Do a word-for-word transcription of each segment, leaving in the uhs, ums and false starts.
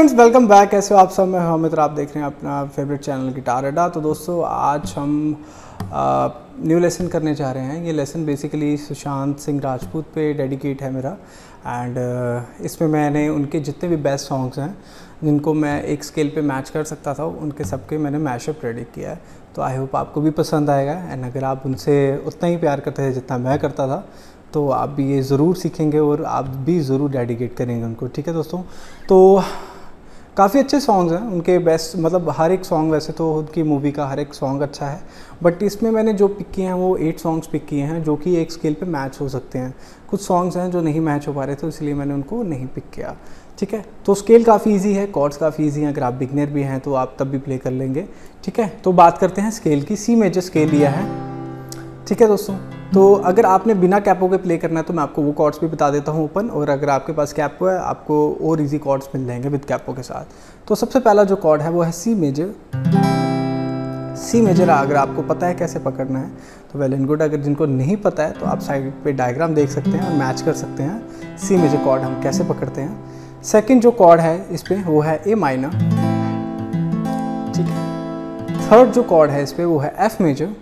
Friends, welcome back. कैसे हो आप सब? मैं हूं अमित, आप देख रहे हैं अपना फेवरेट चैनल गिटार अड्डा। तो दोस्तों, आज हम न्यू लेसन करने जा रहे हैं। ये लेसन बेसिकली सुशांत सिंह राजपूत पे डेडिकेट है मेरा। एंड uh, इसमें मैंने उनके जितने भी बेस्ट सॉन्ग्स हैं जिनको मैं एक स्केल पे मैच कर सकता था, उनके सबके मैंने मैशअप रेडी किया है। तो आई होप आपको भी पसंद आएगा। एंड अगर आप उनसे उतना ही प्यार करते थे जितना मैं करता था, तो आप भी ये ज़रूर सीखेंगे और आप भी ज़रूर डेडिकेट करेंगे उनको। ठीक है दोस्तों, तो काफ़ी अच्छे सॉन्ग्स हैं उनके, बेस्ट मतलब हर एक सॉन्ग, वैसे तो उनकी मूवी का हर एक सॉन्ग अच्छा है, बट इसमें मैंने जो पिक किए हैं वो एट सॉन्ग्स पिक किए हैं जो कि एक स्केल पे मैच हो सकते हैं। कुछ सॉन्ग्स हैं जो नहीं मैच हो पा रहे थे, इसलिए मैंने उनको नहीं पिक किया। ठीक है, तो स्केल काफ़ी इजी है, कॉर्ड्स काफ़ी इजी हैं। अगर आप बिगनर भी हैं तो आप तब भी प्ले कर लेंगे। ठीक है, तो बात करते हैं स्केल की। सी मेजर स्केल लिया है। ठीक है दोस्तों, तो अगर आपने बिना कैपो के प्ले करना है तो मैं आपको वो कॉर्ड्स भी बता देता हूँ ओपन, और अगर आपके पास कैपो है आपको और इजी कॉर्ड्स मिल जाएंगे विद कैपो के साथ। तो सबसे पहला जो कॉर्ड है वो है सी मेजर। सी मेजर अगर आपको पता है कैसे पकड़ना है तो वेल एंड गुड। अगर जिनको नहीं पता है तो आप साइड पे डायग्राम देख सकते हैं और मैच कर सकते हैं सी मेजर कॉर्ड हम कैसे पकड़ते हैं। सेकेंड जो कॉर्ड है इस पर वो है ए माइनर। ठीक है, थर्ड जो कॉर्ड है इस पर वो है एफ मेजर।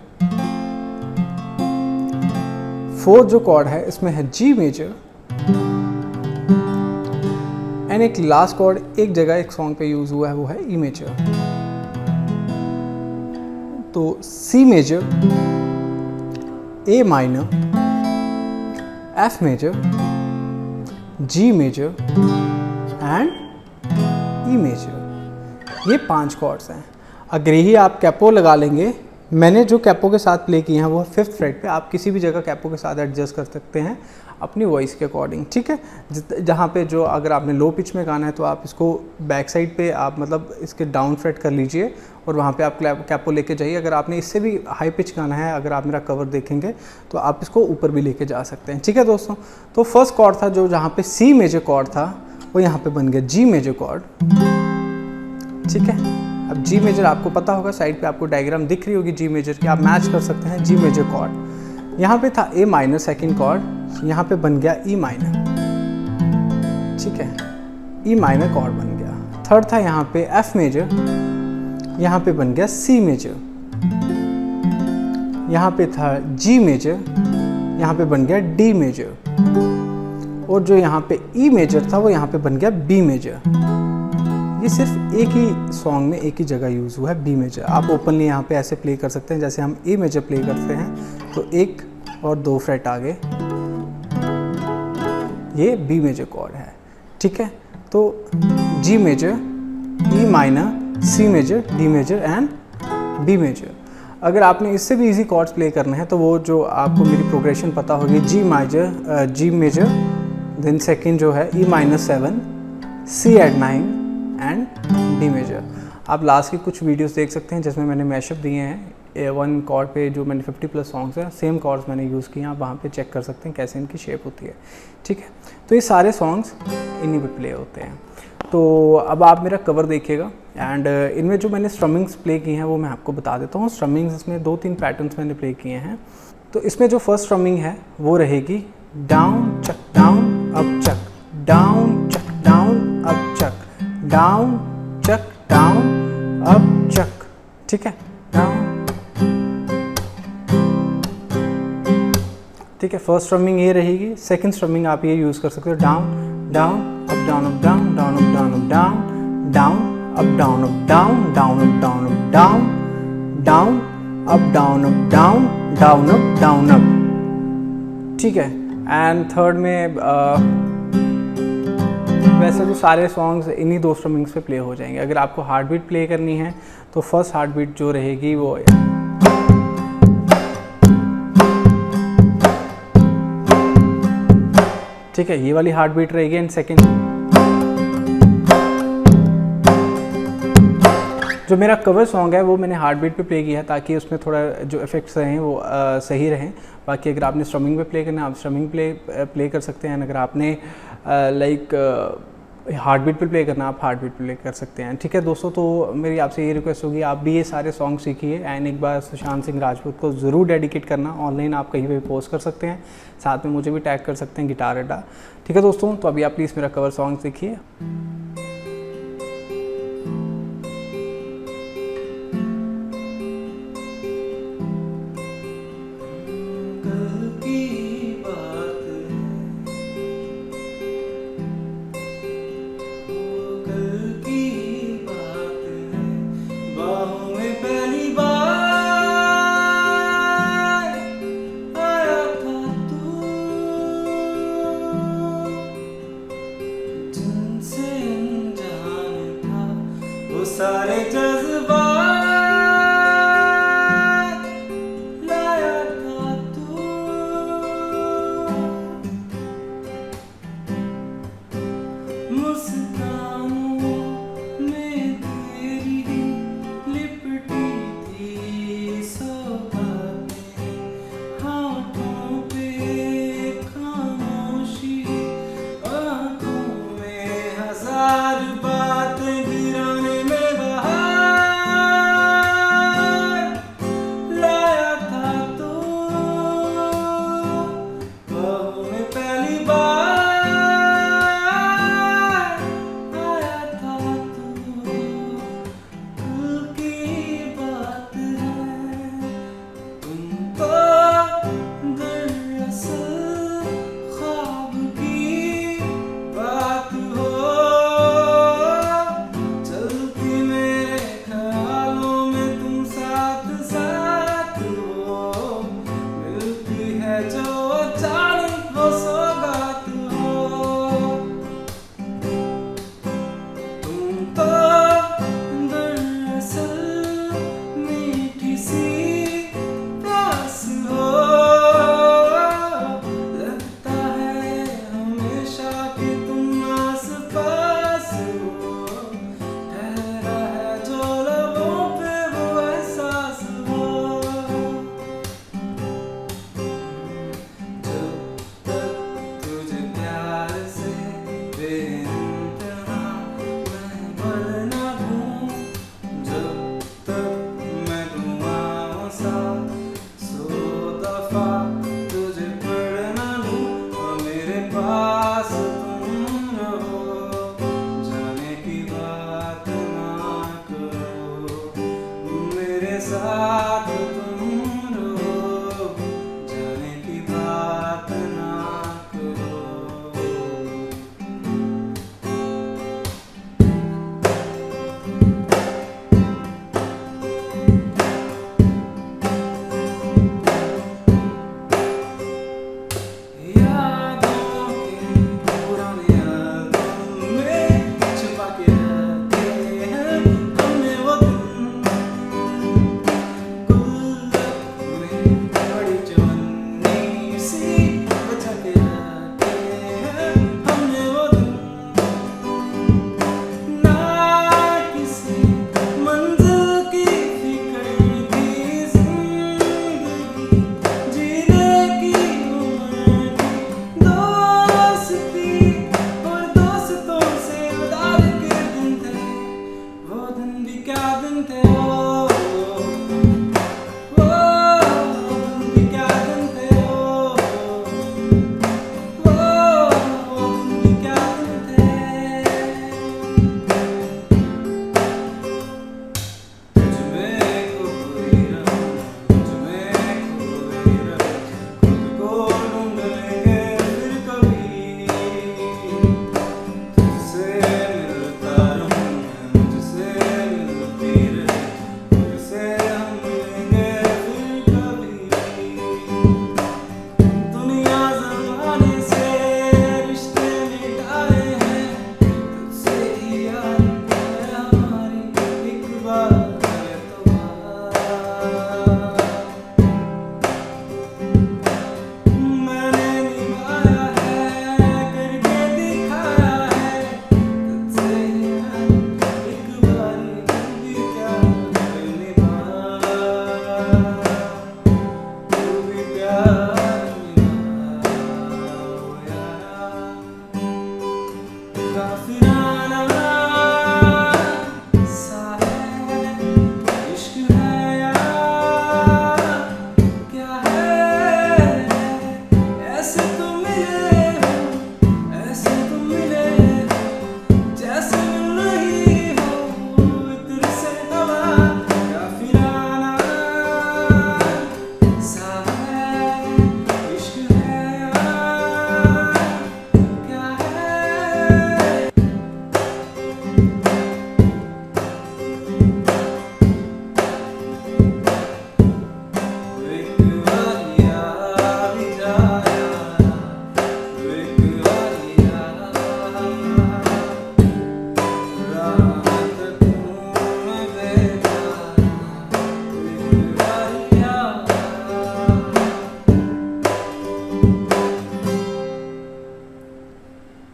फोर्थ जो कॉर्ड है इसमें है जी मेजर। एंड एक लास्ट कॉर्ड एक जगह एक सॉन्ग पे यूज हुआ है वो है ई मेजर। तो C major, A minor, F major, G major and E major, ये पांच कॉर्ड्स हैं। अगर यही आप कैपो लगा लेंगे, मैंने जो कैपो के साथ प्ले किए हैं वो फिफ्थ फ्रेट पे, आप किसी भी जगह कैपो के साथ एडजस्ट कर सकते हैं अपनी वॉइस के अकॉर्डिंग। ठीक है, जहाँ पे जो अगर आपने लो पिच में गाना है तो आप इसको बैक साइड पे आप मतलब इसके डाउन फ्रेट कर लीजिए और वहाँ पे आप कैपो लेके जाइए। अगर आपने इससे भी हाई पिच गाना है, अगर आप मेरा कवर देखेंगे तो आप इसको ऊपर भी लेके जा सकते हैं। ठीक है दोस्तों, तो फर्स्ट कॉर्ड था जो जहाँ पे सी मेजर कॉर्ड था वो यहाँ पे बन गया जी मेजर कॉर्ड। ठीक है, अब जी मेजर आपको पता होगा, साइड पे आपको डायग्राम दिख रही होगी जी मेजर की, आप मैच कर सकते हैं जी मेजर कॉर्ड। यहाँ पे था ए माइनर सेकंड कॉर्ड, यहाँ पे बन गया ई माइनर। ठीक है, ई माइनर कॉर्ड बन गया। थर्ड था यहाँ पे एफ मेजर, यहाँ पे बन गया सी मेजर। यहाँ पे था जी मेजर, यहाँ पे बन गया डी मेजर। और जो यहाँ पे ई मेजर था वो यहाँ पे बन गया बी मेजर। ये सिर्फ एक ही सॉन्ग में एक ही जगह यूज़ हुआ है बी मेजर। आप ओपनली यहाँ पे ऐसे प्ले कर सकते हैं जैसे हम ए मेजर प्ले करते हैं, तो एक और दो फ्रेट आगे ये बी मेजर कॉर्ड है। ठीक है, तो G major, E minor, C major, D major and B major. अगर आपने इससे भी इजी कॉर्ड्स प्ले करने हैं तो वो जो आपको मेरी प्रोग्रेशन पता होगी, G major, G major, then second जो है E minor seven, C eight nine and D major. आप लास्ट की कुछ वीडियोस देख सकते हैं जिसमें मैंने मैशअप दिए हैं ए वन कॉर्ड पे, जो मैंने फिफ्टी प्लस सॉन्ग्स हैं सेम कॉर्ड्स मैंने यूज़ किए हैं। आप वहाँ पे चेक कर सकते हैं कैसे इनकी शेप होती है। ठीक है, तो ये सारे सॉन्ग्स इन्हीं पे प्ले होते हैं। तो अब आप मेरा कवर देखिएगा एंड इनमें जो मैंने स्ट्रमिंग्स प्ले की हैं वो मैं आपको बता देता हूँ। स्ट्रमिंग्स इसमें दो तीन पैटर्न्स मैंने प्ले किए हैं। तो इसमें जो फर्स्ट स्ट्रमिंग है वो रहेगी down chuck down up chuck, down chuck down up chuck, down chuck down up chuck. ठीक है, डाउन। ठीक है, फर्स्ट स्ट्रमिंग ये रहेगी। सेकंड स्ट्रमिंग आप ये यूज कर सकते हो, down down up down up down, down up down up down, down up down up down, down up down up down, down up down up down, down up down up. ठीक है, and third में uh, वैसे तो सारे songs इन्हीं दो strummings पे play हो जाएंगे। अगर आपको हार्ट बीट प्ले करनी है तो फर्स्ट हार्ट बीट जो रहेगी वो ठीक है, ये वाली हार्ट बीट रहेगी। एंड सेकेंड जो मेरा कवर सॉन्ग है वो मैंने हार्ट बीट पे प्ले किया है ताकि उसमें थोड़ा जो इफेक्ट्स रहें वो आ, सही रहें। बाकी अगर आपने स्ट्रमिंग पे प्ले करना है आप स्ट्रमिंग प्ले प्ले कर सकते हैं। अगर आपने लाइक हार्ट बीट पे प्ले करना आप हार्ट बीट पे प्ले कर सकते हैं। ठीक है दोस्तों, तो मेरी आपसे ये रिक्वेस्ट होगी आप भी ये सारे सॉन्ग सीखिए एंड एक बार सुशांत सिंह राजपूत को ज़रूर डेडिकेट करना। ऑनलाइन आप कहीं पे पोस्ट कर सकते हैं, साथ में मुझे भी टैग कर सकते हैं गिटार अड्डा। ठीक है दोस्तों, तो अभी आप प्लीज़ मेरा कवर सॉन्ग सीखिए।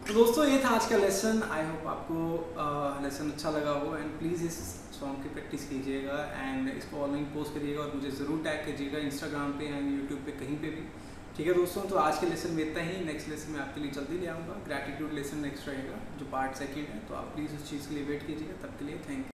तो दोस्तों ये था आज का लेसन। आई होप आपको लेसन अच्छा लगा हो एंड प्लीज़ इस सॉन्ग की प्रैक्टिस कीजिएगा एंड इसको ऑनलाइन पोस्ट करिएगा और मुझे ज़रूर टैग कीजिएगा इंस्टाग्राम पे एंड यूट्यूब पे कहीं पे भी। ठीक है दोस्तों, तो आज के लेसन में इतना ही। नेक्स्ट लेसन मैं आपके लिए जल्दी ले आऊँगा। ग्रैटिट्यूड लेसन नेक्स्ट रहेगा जो पार्ट सेकंड है, तो आप प्लीज़ उस चीज़ के लिए वेट कीजिएगा। तब के लिए थैंक यू।